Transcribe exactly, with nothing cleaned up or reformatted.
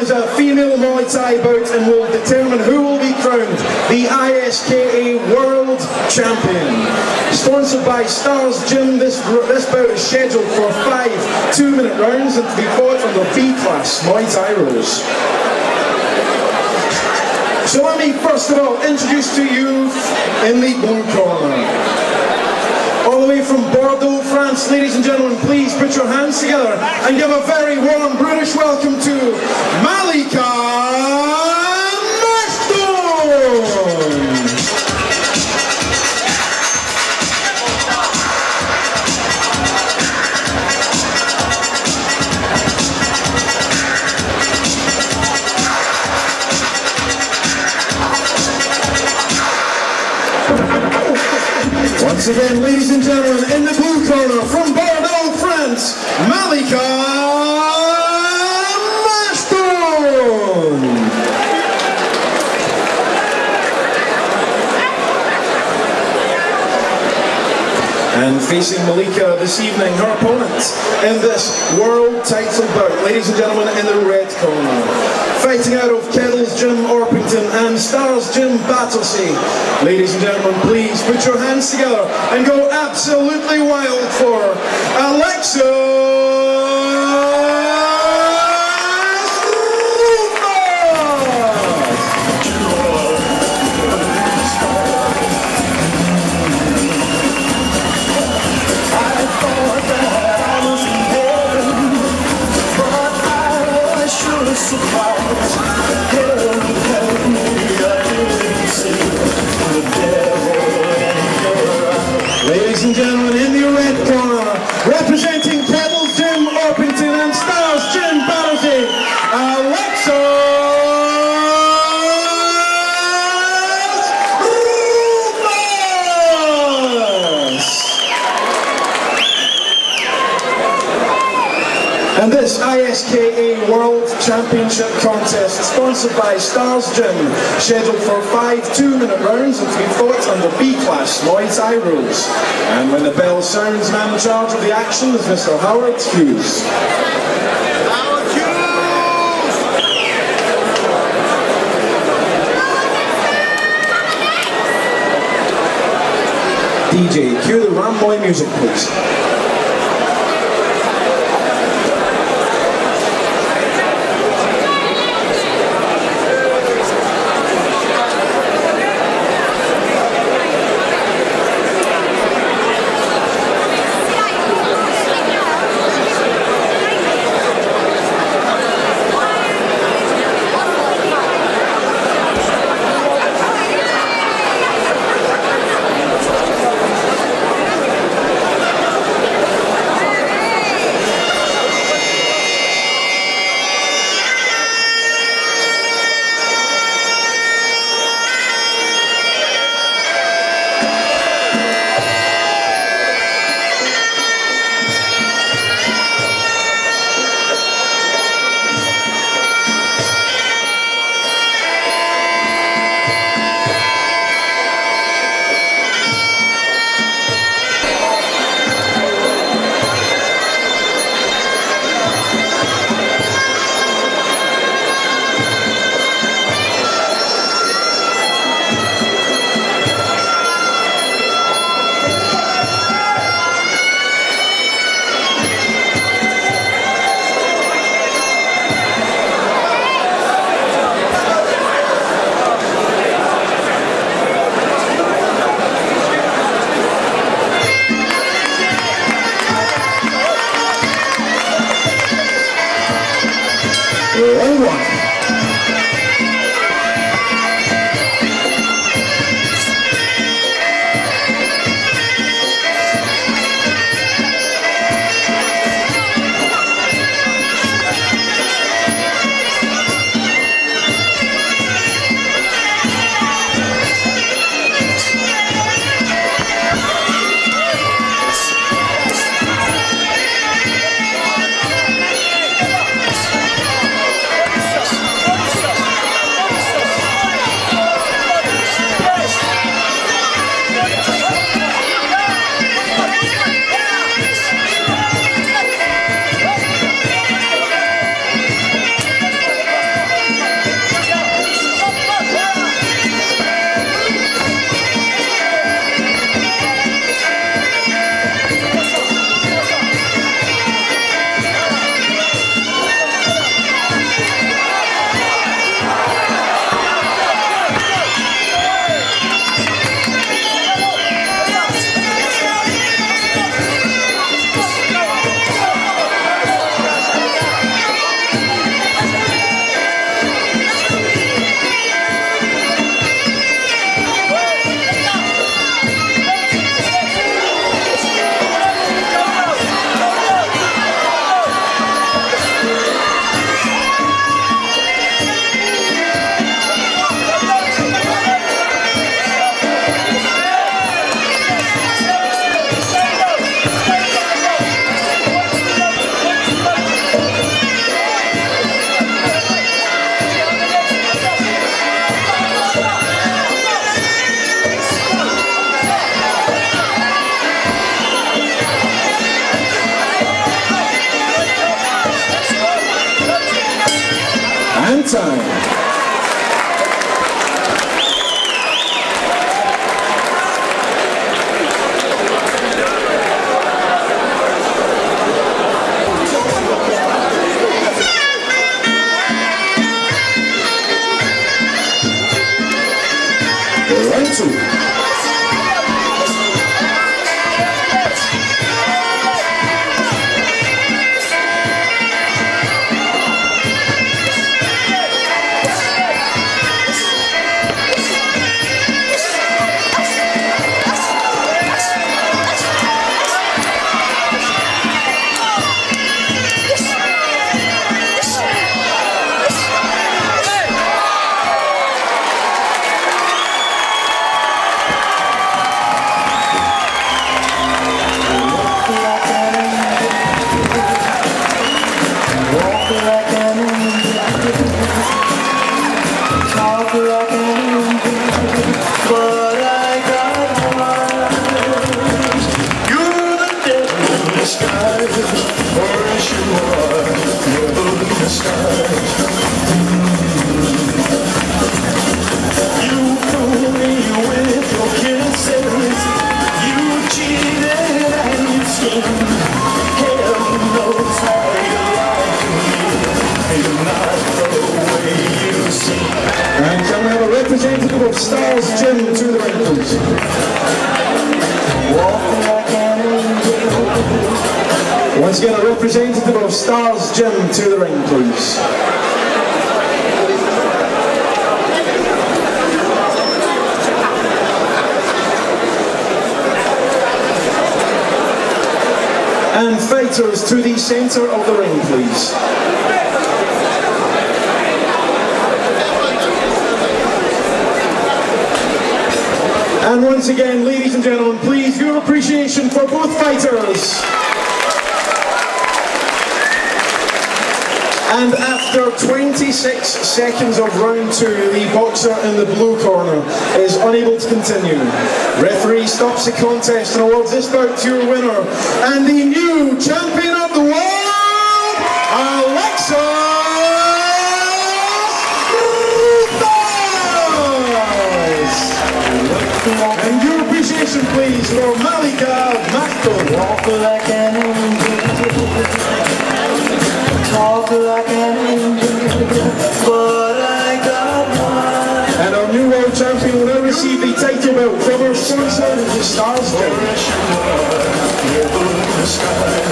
is a female Muay Thai bout and will determine who will be crowned the I S K A World Champion. Sponsored by Stars Gym, this, this bout is scheduled for five two-minute rounds and to be fought on the B-class Muay Thai rules. So let me first of all introduce to you in the blue corner. All the way from Bordeaux, France, ladies and gentlemen, please put your hands together and give a very warm British welcome to Malika. Once again, ladies and gentlemen, in the blue corner, from Bordeaux, France, Malika Machtoune. And facing Malika this evening, her opponent in this world title bout, ladies and gentlemen, in the red corner. Fighting out of Keddle's Gym, Orpington, and Stars Gym, Battersea. Ladies and gentlemen, please put your hands together and go absolutely wild for Alexis Ladies and gentlemen, in the red corner, representing Keddle's Gym, Orpington, and Stars Gym, Battersea, Alexis Rufus! And this I S K A World Championship contest, sponsored by Stars Gym, scheduled for five two-minute rounds and to be fought under B-class Muay Thai rules. And when the bell sounds, man in charge of the action is Mister Howard Hughes. Howard Hughes! D J, cue the Ramboy music, please. time. Representative of Stars Gym to the ring, please. Once again, a representative of Stars Gym to the ring, please. And fighters to the centre of the ring, please. And once again, ladies and gentlemen, please, your appreciation for both fighters. And after twenty-six seconds of round two, the boxer in the blue corner is unable to continue. Referee stops the contest and awards this bout to your winner and the new champion of the world, Alexis Rufus! And your appreciation, please, for Malika, Machtoune. Walk like an angel, talk like an angel, but I got one. And our new world champion will now receive the title belt from our sponsor, Stars Gym.